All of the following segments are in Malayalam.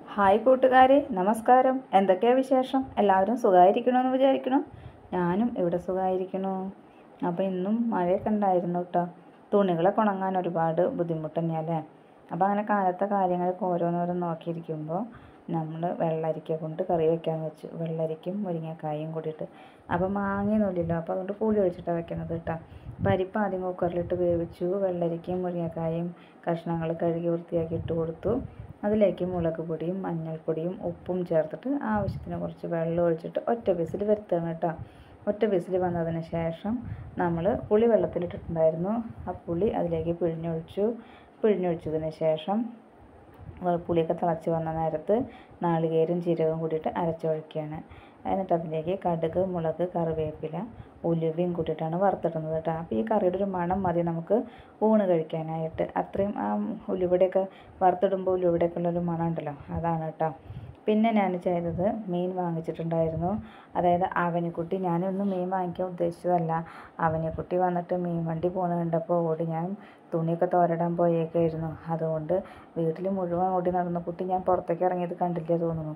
ഹായ് കൂട്ടുകാരെ, നമസ്കാരം. എന്തൊക്കെയാ വിശേഷം? എല്ലാവരും സുഖമായിരിക്കണമെന്ന് വിചാരിക്കണം. ഞാനും ഇവിടെ സുഖമായിരിക്കണു. അപ്പോൾ ഇന്നും മഴയൊക്കെ ഉണ്ടായിരുന്നു കേട്ടോ. തുണികളൊക്കെ ഉണങ്ങാൻ ഒരുപാട് ബുദ്ധിമുട്ട് തന്നെയല്ലേ. അപ്പോൾ അങ്ങനെ കാലത്തെ കാര്യങ്ങളൊക്കെ ഓരോന്നോരോന്ന് നോക്കിയിരിക്കുമ്പോൾ നമ്മൾ വെള്ളരിക്ക കൊണ്ട് കറി വെക്കാമെന്ന് വെച്ചു. വെള്ളരിക്കും മുരിങ്ങക്കായും കൂടിയിട്ട്. അപ്പോൾ മാങ്ങയൊന്നുമില്ലല്ലോ, അപ്പോൾ അതുകൊണ്ട് പുളി ഒഴിച്ചിട്ടാണ് വെക്കുന്നത് കേട്ടോ. പരിപ്പ് ആദ്യം കുക്കറിലിട്ട് വേവിച്ചു. വെള്ളരിക്കയും മുരിങ്ങക്കായും കഷ്ണങ്ങൾ കഴുകി വൃത്തിയാക്കി ഇട്ട് കൊടുത്തു. അതിലേക്ക് മുളക് പൊടിയും മഞ്ഞൾപ്പൊടിയും ഉപ്പും ചേർത്തിട്ട് ആവശ്യത്തിന് കുറച്ച് വെള്ളം ഒഴിച്ചിട്ട് ഒറ്റ വിസിൽ വരുത്തണം കേട്ടോ. ഒറ്റ വിസിൽ വന്നതിന് ശേഷം നമ്മൾ പുളി വെള്ളത്തിലിട്ടിട്ടുണ്ടായിരുന്നു. ആ പുളി അതിലേക്ക് പിഴിഞ്ഞൊഴിച്ചതിന് ശേഷം പുളിയൊക്കെ തിളച്ച് വന്ന നേരത്ത് നാളികേരം ജീരകവും കൂടിയിട്ട് അരച്ചൊഴിക്കുകയാണ്. എന്നിട്ട് അതിലേക്ക് കടുക്, മുളക്, കറിവേപ്പില, ഉലുവയും കൂട്ടിയിട്ടാണ് വറുത്തിടുന്നത് കേട്ടോ. അപ്പോൾ ഈ കറിയുടെ ഒരു മണം മതി നമുക്ക് ഊണ് കഴിക്കാനായിട്ട്. അത്രയും ആ ഉലുവയുടെയൊക്കെ വറുത്തിടുമ്പോൾ ഉലുവയുടെയൊക്കെ ഉള്ളൊരു മണം ഉണ്ടല്ലോ, അതാണ് കേട്ടോ. പിന്നെ ഞാൻ ചെയ്തത് മീൻ വാങ്ങിച്ചിട്ടുണ്ടായിരുന്നു. അതായത് അവനിക്കുട്ടി, ഞാനൊന്നും മീൻ വാങ്ങിക്കാൻ ഉദ്ദേശിച്ചതല്ല. അവനിക്കുട്ടി വന്നിട്ട് മീൻ വണ്ടി പോകുന്നത് കണ്ടപ്പോൾ ഓടി. ഞാൻ തുണിയൊക്കെ തോരടാൻ പോയേക്കായിരുന്നു. അതുകൊണ്ട് വീട്ടിൽ മുഴുവൻ ഓടി നടന്ന കുട്ടി ഞാൻ പുറത്തേക്ക് ഇറങ്ങിയത് കണ്ടില്ലേ തോന്നുന്നു.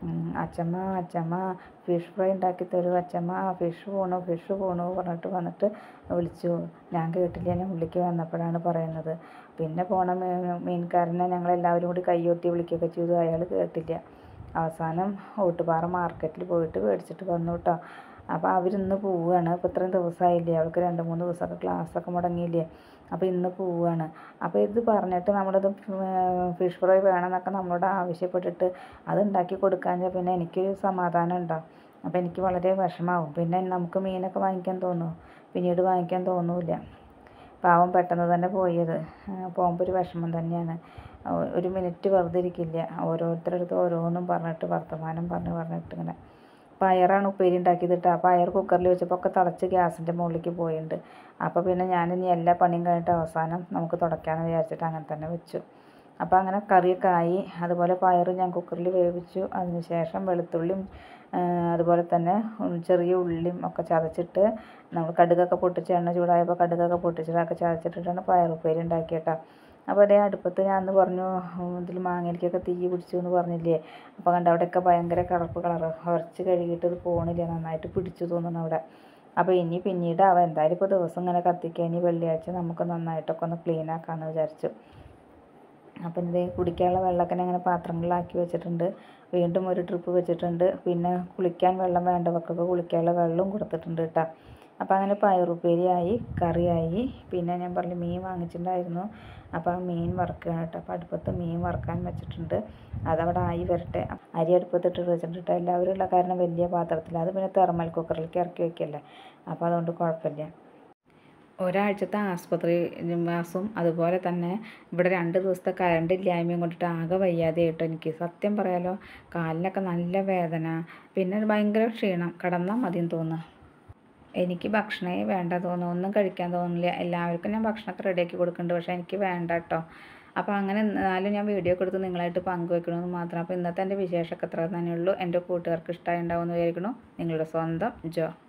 അച്ചമ്മ ഫിഷ് ഫ്രൈ ഉണ്ടാക്കി തരൂ, അച്ചമ്മ ഫിഷ് പോണു പറഞ്ഞിട്ട് വന്നിട്ട് വിളിച്ചു. ഞാൻ കേട്ടില്ല, ഞാൻ ഉള്ളിലേക്ക് വന്നപ്പോഴാണ് പറയുന്നത്. പിന്നെ പോണ മീൻകാരനെ ഞങ്ങളെല്ലാവരും കൂടി കൈയൊട്ടി വിളിക്കുകയൊക്കെ ചെയ്തു. അയാൾ കേട്ടില്ല. അവസാനം ഓട്ടുപാറ മാർക്കറ്റിൽ പോയിട്ട് മേടിച്ചിട്ട് വന്നു കേട്ടോ. അപ്പോൾ അവരിന്ന് പോവുകയാണ്. ഇപ്പോൾ ഇത്രയും ദിവസമായില്ലേ, അവൾക്ക് 2-3 ദിവസമൊക്കെ ക്ലാസ്സൊക്കെ മുടങ്ങിയില്ലേ. അപ്പോൾ ഇന്ന് പോവുകയാണ്. അപ്പോൾ ഇത് പറഞ്ഞിട്ട് നമ്മളത് ഫിഷ് ഫ്രൈ വേണമെന്നൊക്കെ നമ്മളോട് ആവശ്യപ്പെട്ടിട്ട് അത് ഉണ്ടാക്കി കൊടുക്കാഞ്ഞാൽ പിന്നെ എനിക്കൊരു സമാധാനം ഉണ്ടാവും. അപ്പോൾ എനിക്ക് വളരെ വിഷമാവും. പിന്നെ നമുക്ക് മീനൊക്കെ വാങ്ങിക്കാൻ തോന്നുമോ? പിന്നീട് വാങ്ങിക്കാൻ തോന്നില്ല. പാവം പെട്ടെന്ന് തന്നെ പോയത്. പോകുമ്പോൾ ഒരു വിഷമം തന്നെയാണ്. ഒരു മിനിറ്റ് വെറുതെ ഇരിക്കില്ല. ഓരോരുത്തരടുത്ത് ഓരോന്നും പറഞ്ഞിട്ട് വർത്തമാനം പറഞ്ഞിട്ട് ഇങ്ങനെ. പയറാണ് ഉപ്പേരി ഉണ്ടാക്കിയത് കേട്ടോ. ആ പയർ കുക്കറിൽ വെച്ചപ്പോൾ ഒക്കെ തിളച്ച് ഗ്യാസിൻ്റെ മുകളിലേക്ക് പോയിട്ടുണ്ട്. അപ്പോൾ പിന്നെ ഞാനിനി എല്ലാ പണിയും കഴിഞ്ഞിട്ട് അവസാനം നമുക്ക് തുടയ്ക്കാമെന്ന് വിചാരിച്ചിട്ട് അങ്ങനെ തന്നെ വെച്ചു. അപ്പോൾ അങ്ങനെ കറിയൊക്കെ ആയി. അതുപോലെ പയർ ഞാൻ കുക്കറിൽ വേവിച്ചു. അതിന് ശേഷം വെളുത്തുള്ളിയും അതുപോലെ തന്നെ ചെറിയ ഉള്ളിയും ഒക്കെ ചതച്ചിട്ട് നമ്മൾ കടുകൊക്കെ പൊട്ടിച്ച് എണ്ണ ചൂടായപ്പോൾ കടുകൊക്കെ പൊട്ടിച്ചിട്ടൊക്കെ ചതച്ചിട്ടിട്ടാണ് പയറുപ്പേരി ഉണ്ടാക്കിയത് കേട്ടോ. അപ്പോൾ അതേ അടുപ്പത്ത് ഞാൻ അന്ന് പറഞ്ഞു ഇതിൽ മാങ്ങയിലേക്കൊക്കെ തീ പിടിച്ചു എന്ന് പറഞ്ഞില്ലേ. അപ്പോൾ കണ്ട അവിടെയൊക്കെ ഭയങ്കര കറുപ്പ് കളറ്. ഉരച്ച് കഴുകിയിട്ട് ഇത് പോണില്ല, നന്നായിട്ട് പിടിച്ചു തോന്നുന്നു അവിടെ. അപ്പോൾ പിന്നീട് എന്തായാലും ഇപ്പോൾ ദിവസം ഇങ്ങനെ കത്തിക്കുക, ഇനി വെള്ളിയാഴ്ച നമുക്ക് നന്നായിട്ടൊക്കെ ഒന്ന് ക്ലീൻ ആക്കാമെന്ന് വിചാരിച്ചു. അപ്പം ഇത് കുടിക്കാനുള്ള വെള്ളമൊക്കെ അങ്ങനെ പാത്രങ്ങളിലാക്കി വെച്ചിട്ടുണ്ട്. വീണ്ടും ഒരു ട്രിപ്പ് വെച്ചിട്ടുണ്ട്. പിന്നെ കുളിക്കാൻ വെള്ളം വേണ്ടവർക്കൊക്കെ കുളിക്കാനുള്ള വെള്ളവും കൊടുത്തിട്ടുണ്ട് കേട്ടോ. അപ്പോൾ അങ്ങനെ പയറുപ്പേരിയായി, കറിയായി. പിന്നെ ഞാൻ പറഞ്ഞു മീൻ വാങ്ങിച്ചിട്ടുണ്ടായിരുന്നു. അപ്പോൾ ആ മീൻ വറുക്കുകയാണ് കേട്ടോ. അപ്പോൾ അടുപ്പത്ത് മീൻ വറുക്കാൻ വെച്ചിട്ടുണ്ട്. അതവിടെ ആയി വരട്ടെ. അരി അടുപ്പത്തിട്ട് വെച്ചിട്ടുണ്ട്. എല്ലാവരും ഉള്ള കാരണം വലിയ പാത്രത്തിൽ, അത് പിന്നെ തെർമൽ കുക്കറിലേക്ക് ഇറക്കി വയ്ക്കല്ലേ. അപ്പോൾ അതുകൊണ്ട് കുഴപ്പമില്ല. ഒരാഴ്ചത്തെ ആസ്പത്രി വാസവും അതുപോലെ തന്നെ ഇവിടെ 2 ദിവസത്തെ കറണ്ട് ഇല്ലായ്മയും കൊണ്ടിട്ട് ആകെ വയ്യാതെ ആയിട്ടോ എനിക്ക്. സത്യം പറയാലോ, കാലിനൊക്കെ നല്ല വേദന, പിന്നെ ഭയങ്കര ക്ഷീണം. കിടന്നാൽ മതിയെന്ന് തോന്നുന്നു. എനിക്ക് ഭക്ഷണമേ വേണ്ട തോന്നുന്നു, ഒന്നും കഴിക്കാൻ തോന്നുന്നില്ല. എല്ലാവർക്കും ഞാൻ ഭക്ഷണമൊക്കെ റെഡിയാക്കി കൊടുക്കുന്നുണ്ട്, പക്ഷേ എനിക്ക് വേണ്ട കേട്ടോ. അപ്പോൾ അങ്ങനെ എന്നാലും ഞാൻ വീഡിയോ ഒക്കെ എടുത്ത് നിങ്ങളായിട്ട് പങ്കുവെക്കണമെന്ന് മാത്രം. അപ്പോൾ ഇന്നത്തെ എൻ്റെ വിശേഷമൊക്കെ അത്ര തന്നെയുള്ളൂ. എൻ്റെ കൂട്ടുകാർക്ക് ഇഷ്ടമായി ഉണ്ടാവുമെന്ന് വിചാരിക്കുന്നു. നിങ്ങളുടെ സ്വന്തം ജോ.